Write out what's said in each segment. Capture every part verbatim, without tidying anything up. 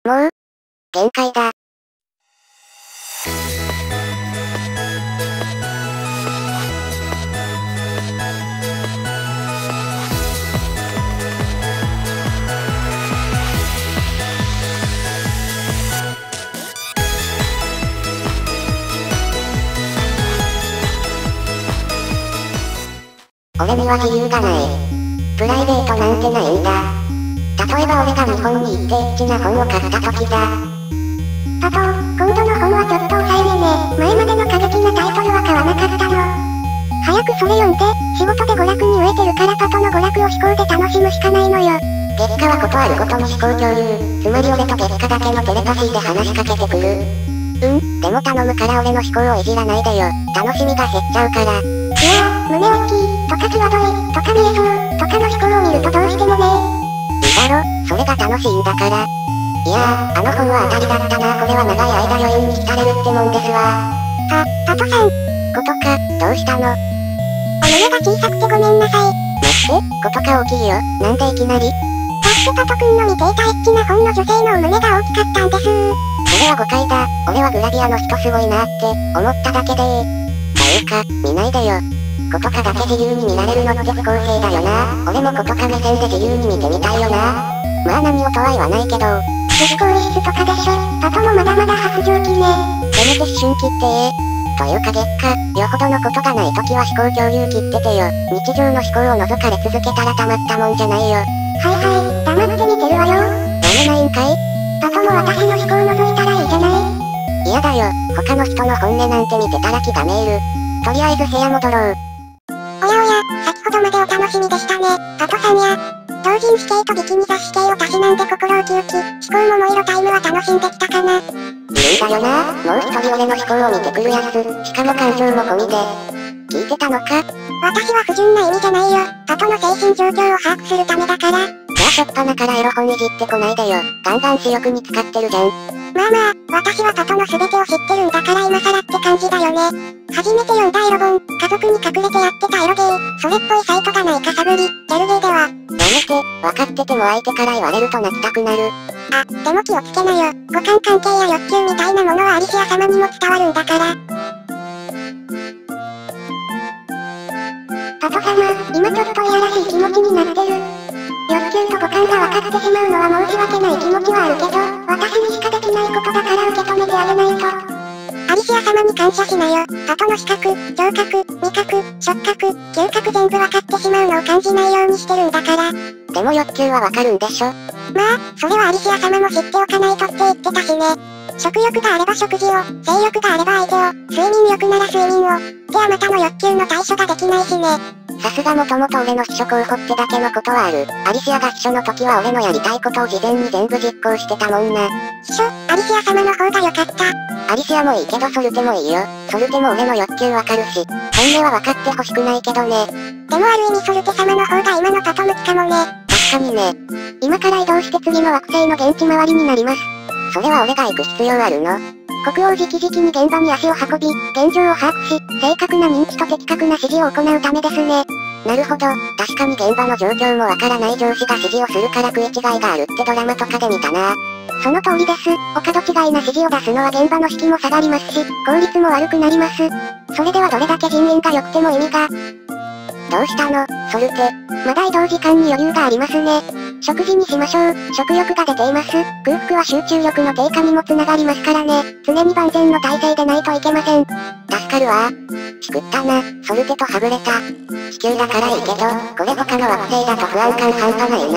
もう、限界だ。俺には自由がない。プライベートなんてないんだ。例えば俺が日本に行ってエッチな本を買った時だ。 パト、今度の本はちょっと抑えめね。前までの過激なタイトルは買わなかったの。早くそれ読んで、仕事で娯楽に飢えてるからパトの娯楽を思考で楽しむしかないのよ。 月下はことあるごとに思考共有。つまり俺と月下だけのテレパシーで話しかけてくる。うん、でも頼むから俺の思考をいじらないでよ。楽しみが減っちゃうから。 いやー、胸大きい、とか際どい、とか見えそう、とかの思考を見るとどうしてもねいいだろ、それが楽しいんだから。いやー、あの本は当たりだったな。これは長い間余韻に浸れるってもんですわ。 あ、パトさん。 ことか、どうしたの？ お胸が小さくてごめんなさい。 待って、ことか大きいよ。なんでいきなり？ だってパト君の見ていたエッチな本の女性のお胸が大きかったんですー。 それは誤解だ。俺はグラビアの人すごいなって思っただけでー。というか、見ないでよ。ことかだけ自由に見られるのって不公平だよな。俺もことか目線で自由に見てみたいよな。まあ何をとは言わないけど。 女子更衣室とかでしょ。パトもまだまだ発情期ね。 せめて思春期ってえ。というか月下、よほどのことがない時は思考共有切っててよ。日常の思考を覗かれ続けたらたまったもんじゃないよ。 はいはい、黙って見てるわよ。 やめないんかい？ パトも私の思考を覗いたらいいじゃない。 嫌だよ、他の人の本音なんて見てたら気がめいる。とりあえず部屋戻ろう。 おやおや、先ほどまでお楽しみでしたね、パトさんや。同人誌系とビキニ雑誌系をたしなんで心ウキウキ、思考ももいろタイムは楽しんできたかな。いるんだよな、もう一人俺の思考を見てくるやつ、しかも感情も込みで。聞いてたのか？ 私は不純な意味じゃないよ、パトの精神状況を把握するためだから。 じゃあ初っ端からエロ本いじってこないでよ。ガンガン私欲に使ってるじゃん。 まあまあ、私はパトの全てを知ってるんだから今更って感じだよね。初めて読んだエロ本、家族に隠れてやってたエロゲー、それっぽいサイトがないか探り、ギャルゲーでは。 やめて、分かってても相手から言われると泣きたくなる。 あ、でも気をつけなよ。五感関係や欲求みたいなものはアリシア様にも伝わるんだから。パト様、今ちょっといやらしい気持ちになってる。欲求と五感が分かってしまうのは申し訳ない気持ちはあるけど、私にしかできないことだから受け止めてあげないと。アリシア様に感謝しなよ。パトの視覚、聴覚、味覚、触覚、嗅覚全部分かってしまうのを感じないようにしてるんだから。 でも欲求はわかるんでしょ？ まあ、それはアリシア様も知っておかないとって言ってたしね。食欲があれば食事を、性欲があれば相手を、睡眠欲なら睡眠を、ってあまたの欲求の対処ができないしね。 さすがもともと俺の秘書候補ってだけのことはある。アリシアが秘書の時は俺のやりたいことを事前に全部実行してたもんな。 秘書、アリシア様の方が良かった。 アリシアもいいけどソルテもいいよ。ソルテも俺の欲求わかるし、本音は分かってほしくないけどね。 でもある意味ソルテ様の方が今のパト向きかもね。 確かにね。今から移動して次の惑星の現地回りになります。それは俺が行く必要あるの？国王直々に現場に足を運び、現状を把握し、正確な認知と的確な指示を行うためですね。なるほど、確かに現場の状況もわからない上司が指示をするから食い違いがあるってドラマとかで見たな。その通りです。お門違いな指示を出すのは現場の士気も下がりますし、効率も悪くなります。それではどれだけ人員が良くても意味が。どうしたの、ソルテ。まだ移動時間に余裕がありますね。食事にしましょう。食欲が出ています。空腹は集中力の低下にもつながりますからね。常に万全の体制でないといけません。助かるわ。しくったな、ソルテとはぐれた。地球だからいいけど、これ他の惑星だと不安感半端ないな。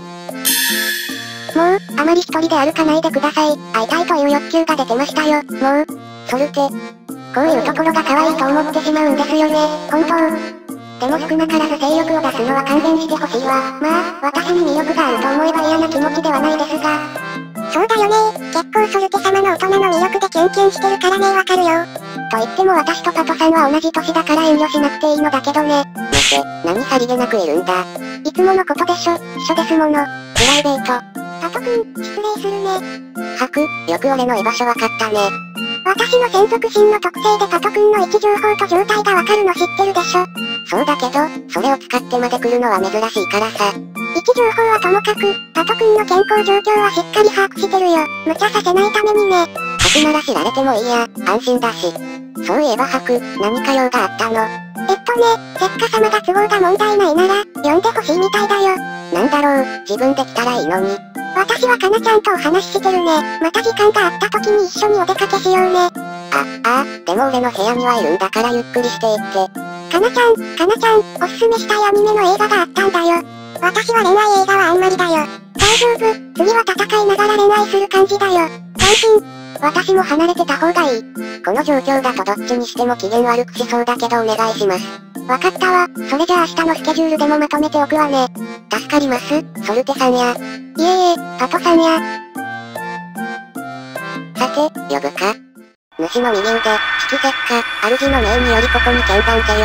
もう、あまり一人で歩かないでください。会いたいという欲求が出てましたよ。もう、ソルテ。こういうところが可愛いと思ってしまうんですよね。本当。でも少なからず性欲を出すのは勘弁してほしいわ。まあ、私に魅力があると思えば嫌な気持ちではないですが。そうだよね。結構ソルテ様の大人の魅力でキュンキュンしてるからね、わかるよ。と言っても私とパトさんは同じ年だから遠慮しなくていいのだけどね。待て、何さりげなくいるんだ。いつものことでしょ。一緒ですもの。プライベート。 パトくん、失礼するね。 はく、よく俺の居場所わかったね。 私の専属心の特性でパトくんの位置情報と状態がわかるの知ってるでしょ。 そうだけど、それを使ってまで来るのは珍しいからさ。 位置情報はともかく、パト君の健康状況はしっかり把握してるよ。無茶させないためにね。 吐くなら知られてもいいや、安心だし。そういえば吐く、何か用があったの？ えっとね、せっか様が都合が問題ないなら、呼んでほしいみたいだよ。 なんだろう、自分で来たらいいのに。 私はかなちゃんとお話ししてるね。また時間があった時に一緒にお出かけしようね。 あ、ああ、でも俺の部屋にはいるんだからゆっくりしていって。 かなちゃん、かなちゃん、おすすめしたいアニメの映画があったんだよ。私は恋愛映画はあんまりだよ。大丈夫、次は戦いながら恋愛する感じだよ。安心。 私も離れてた方がいい。この状況だとどっちにしても機嫌悪くしそうだけどお願いします。 わかったわ。それじゃあ明日のスケジュールでもまとめておくわね。 助かります、ソルテさんや。 いえいえ、パトさんや。 さて、呼ぶか。主の右腕、引き石火、主の命によりここに見番せよ。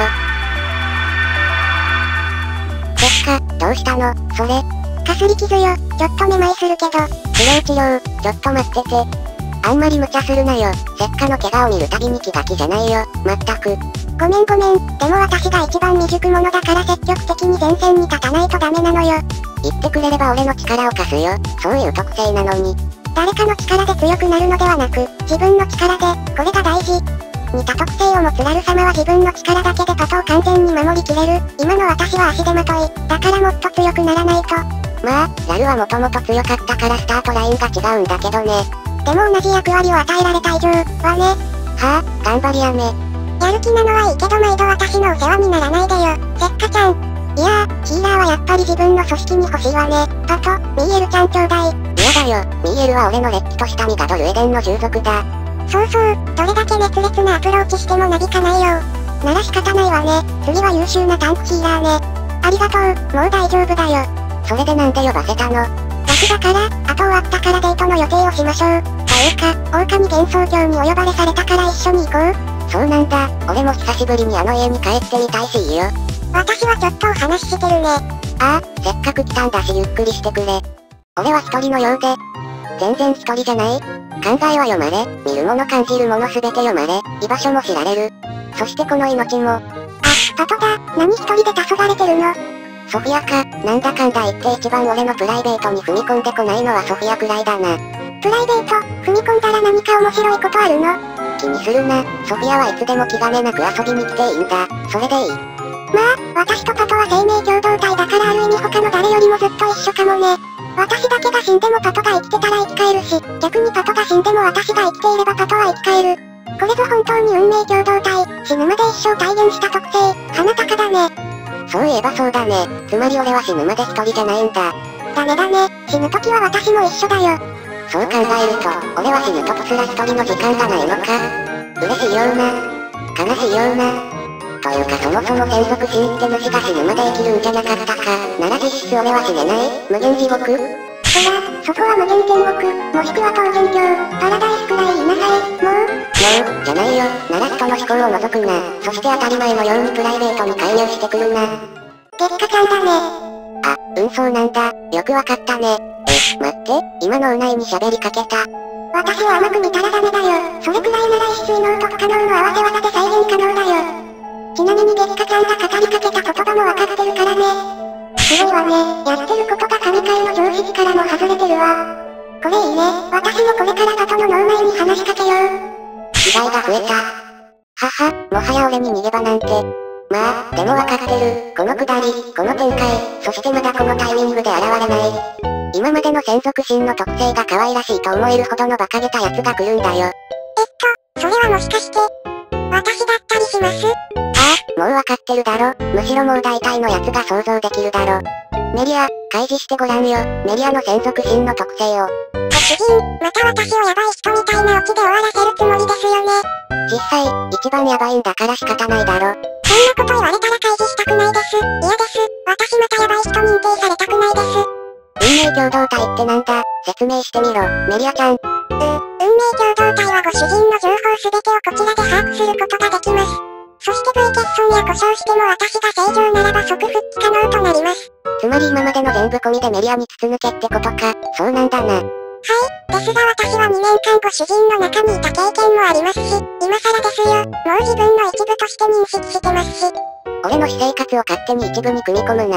石火、どうしたの、それ。 かすり傷よ、ちょっとめまいするけど。 治療治療、ちょっと待ってて。あんまり無茶するなよ。石火の怪我を見るたびに気が気じゃないよ、まったく。 ごめんごめん、でも私が一番未熟者だから積極的に前線に立たないとダメなのよ。 言ってくれれば俺の力を貸すよ。そういう特性なのに。 誰かの力で強くなるのではなく、自分の力で、これが大事。似た特性を持つラル様は自分の力だけでパトを完全に守りきれる。今の私は足手まとい。だからもっと強くならないと。 まあ、ラルはもともと強かったからスタートラインが違うんだけどね。 でも同じ役割を与えられた以上、はね。 はぁ、頑張りやめ。 やる気なのはいいけど毎度私のお世話にならないでよ、せっかちゃん。いやー、ヒーラーはやっぱり自分の組織に欲しいわね。パト、ミーエルちゃんちょうだい。 嫌だよ、ミーエルは俺のれっきとした身がドルエデンの従属だ。 そうそう、どれだけ熱烈なアプローチしてもなびかないよ。なら仕方ないわね。次は優秀なタンクヒーラーね。ありがとう、もう大丈夫だよ。 それでなんで呼ばせたの？ 楽だから、あと終わったからデートの予定をしましょう。 というか、 狼幻想郷にお呼ばれされたから一緒に行こう。 そうなんだ、俺も久しぶりにあの家に帰ってみたいしいいよ。 私はちょっとお話ししてるね。 ああ、せっかく来たんだしゆっくりしてくれ。俺は一人のようで。全然一人じゃない。考えは読まれ、見るもの感じるものすべて読まれ、居場所も知られる。そしてこの命も。 あ、パトだ、何一人で黄昏れてるの？ ソフィアか、なんだかんだ言って一番俺のプライベートに踏み込んでこないのはソフィアくらいだな。 プライベート、踏み込んだら何か面白いことあるの？ 気にするな、ソフィアはいつでも気兼ねなく遊びに来ていいんだ、それでいい。 まあ、私とパトは生命共同体だからある意味他の誰よりもずっと一緒かもね。私だけが死んでもパトが生きてたら生き返るし、逆にパトが死んでも私が生きていればパトは生き返る。これぞ本当に運命共同体、死ぬまで一生体現した特性、鼻高だね。 そういえばそうだね、つまり俺は死ぬまで一人じゃないんだ。 ダメだね、死ぬ時は私も一緒だよ。 そう考えると、俺は死ぬとすら一人の時間がないのか。嬉しいような、悲しいような。というかそもそも専属死って主が死ぬまで生きるんじゃなかったか。なら実質俺は死ねない、無限地獄。 ほら、そこは無限天国、もしくは桃源郷、パラダイスくらい言いなさい、もう。 もう、じゃないよ、なら人の思考を除くな。そして当たり前のようにプライベートに介入してくるな。 月下ちゃんだね。 あ、うんそうなんだ、よくわかったね。え、待って、今脳内に喋りかけた。 私を甘く見たらダメだよ。それくらいなら一水脳と不可能の合わせ技で再現可能だよ。ちなみに月下ちゃんが語りかけた言葉もわかってるからね。すごいわね。やってることが神界の常識からも外れてるわ。これいいね。私もこれからパトの脳内に話しかけよう。 被害が増えた。はは、もはや俺に逃げ場なんて。まあ、でもわかってる。このくだり、この展開、そしてまだこのタイミングで現れない。今までの専属神の特性が可愛らしいと思えるほどの馬鹿げたやつが来るんだよ。 えっと、それはもしかして、私だったりします？ ああ、もうわかってるだろ。むしろもう大体のやつが想像できるだろ。メリア、開示してごらんよ。メリアの専属神の特性を。 ご主人、また私をヤバい人みたいなオチで終わらせるつもりですよね。 実際、一番ヤバいんだから仕方ないだろ。 そんなこと言われたら開示したくないです。嫌です。私またヤバい人認定されたくないです。 運命共同体ってなんだ？説明してみろ、メリアちゃん。う、 運命共同体はご主人の情報すべてをこちらで把握することができます。そして V 欠損や故障しても私が正常ならば即復帰可能となります。 つまり今までの全部込みでメリアに筒抜けってことか。そうなんだな。 はい、ですが私はにねんかんご主人の中にいた経験もありますし、今更ですよ。もう自分の一部として認識してますし。 俺の私生活を勝手に一部に組み込むな。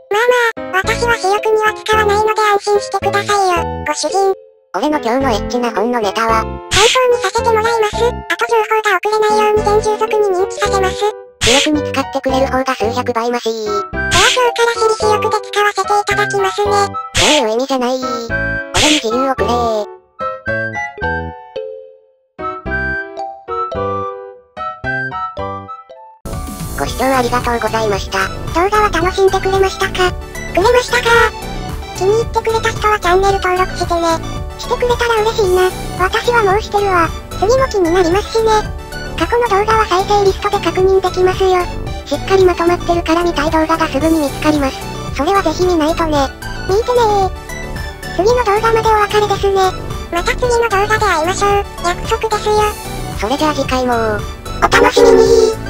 まあまあ、私は私欲には使わないので安心してくださいよ、ご主人。 俺の今日のエッチな本のネタは、 参考にさせてもらいます。あと情報が遅れないように厳重族に認知させます。 私欲に使ってくれる方が数百倍マシー。 では今日から私利私欲で使わせていただきますね。 そういう意味じゃないー。俺に自由をくれー。ご視聴ありがとうございました。 動画は楽しんでくれましたか？くれましたか？気に入ってくれた人はチャンネル登録してね。してくれたら嬉しいな。私はもうしてるわ。次も気になりますしね。過去の動画は再生リストで確認できますよ。しっかりまとまってるから見たい動画がすぐに見つかります。それはぜひ見ないとね。見てねー。次の動画までお別れですね。また次の動画で会いましょう。約束ですよ。 それじゃあ次回もお楽しみにー。